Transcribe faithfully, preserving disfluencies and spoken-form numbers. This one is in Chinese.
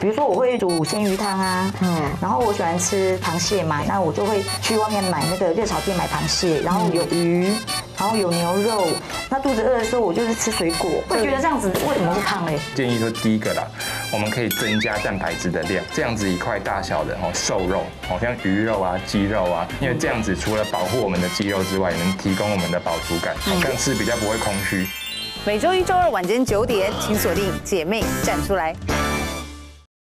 比如说我会煮鲜鱼汤啊，嗯，然后我喜欢吃螃蟹嘛，那我就会去外面买那个热炒店买螃蟹，然后有鱼，然后有牛肉。那肚子饿的时候，我就是吃水果。会觉得这样子为什么会胖嘞？ 建议说第一个啦，我们可以增加蛋白质的量，这样子一块大小的哦瘦肉，好像鱼肉啊、鸡肉啊，因为这样子除了保护我们的肌肉之外，也能提供我们的饱足感，这样吃比较不会空虚。 每周一、周二晚间九点，请锁定《姐妹站出来》。